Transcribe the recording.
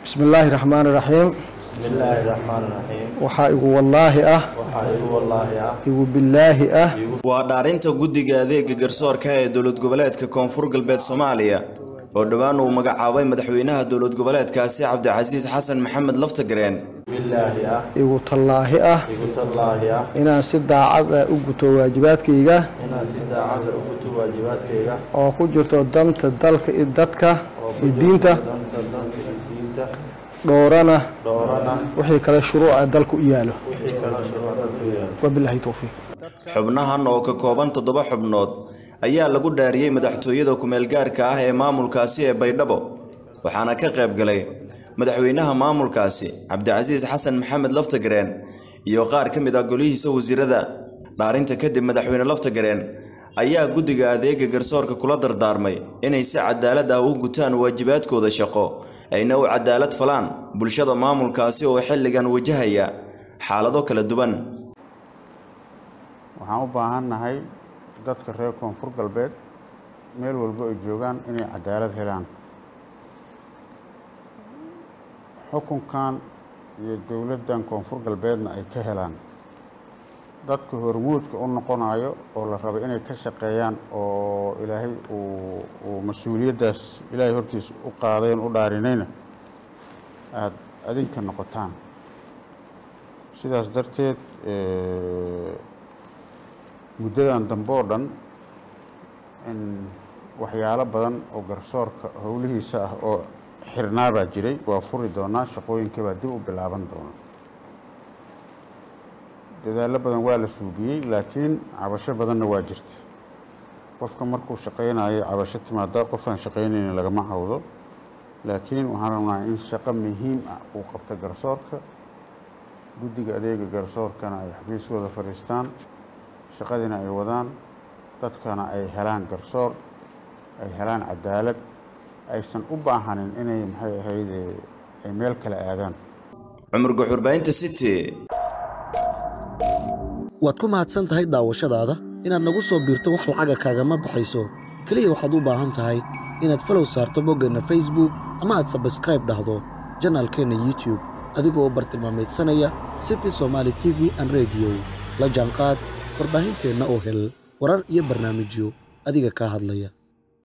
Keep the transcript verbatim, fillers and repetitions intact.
بسم الله الرحمن الرحيم بسم الله الرحمن الرحيم وحائق والله أه وحائق والله أه وبالله أه waa dhaarinta guddiga adeega garsoorka ee dowlad goboleedka koonfur galbeed Soomaaliya oo dhawaan uu magacaabay madaxweynaha dowlad goboleedkaasi Cabdicasiis Xasan Maxamed Laftagareen بالله أه igu tallaahi ah يقول الله أه inaan si daacad ah u guto waajibaadkayga إن سيدا عبد أبوت واجباتك oo ku jirto danta dalka iyo dadka iyo diinta دانت دانت الدينة dhoorana دورنا wixii kale shuruuca dalku u yaalo وحي كلا شروع الدنيا wabillahi tawfiiq xubnahan oo ka kooban toddoba xubnood ayaa lagu dhaariyay madaxtooyada ku meel gaarka ah ee maamulkaasi ee Baydhabo waxaana ka qayb galay madaxweynaha maamulkaasi Cabdicasiis Xasan Maxamed Laftagareen iyo qaar ka mid ah golihiisa wasiirada dhaarinta kadib madaxweyne Laftagareen ayaa guddiga adeega garsoorka kula dardaarmay inay si cadaalad ah u gutaan waajibaadkooda shaqo ayna u cadaalad falaan bulshada maamulkaasi oo xilligan wajahaya xaalado kala duwan waxaan u baahanahay dadka reer koonfur galbeed meel walba ay joogaan inay cadaalad helaan xukunkan iyo dowladdan koonfur galbeedna ay ka helaan dadka hormuudka u noqonayo oo la rabo inay ka shaqeeyaan oo ilaahay uu uu mas-uuliyaddaas ilaahay hortiisa u qaadeen u dhaarinayna aada adinka noqotaan sidaas darteed muddadan dambe oo dhan in waxyaalo badan oo garsoorka howlihiisa ah oo xirnaabaa jiray waa furi doonaa shaqooyinka baa dib u bilaaban doona dadaallo badan waa la suubiyey laakiin cabasho badanna waa jirta qofka markuu shaqaynayo cabasho timaada qofaan shaqaynaynin lagama hawdo laakiin waxaan rabnaa in shaqo muhiim ah uu qabto garsoorka guddiga adeega garsoorkana ay xafiiskooda fadhiistaan shaqadiina ay wadaan dadkana ay helaan garsoor ay helaan cadaalad aysan u baahanin inay maxay ahayd ay meel kale aadaan Cumar Guxurbaynta City waad ku mahadsan tahay daawashadaada inaad nagu soo biirto wax lacaga kaagama baxayso kaliya waxaad u baahan tahay inaad follow saarto boggeenna Facebook ama aad subscribe dhahdo channelkeena YouTube adigoo bartilmaameedsanaya City Somali T V and Radio la jaanqaad warbaahinteena oo hel warar iyo barnaamijyo adiga ka hadlaya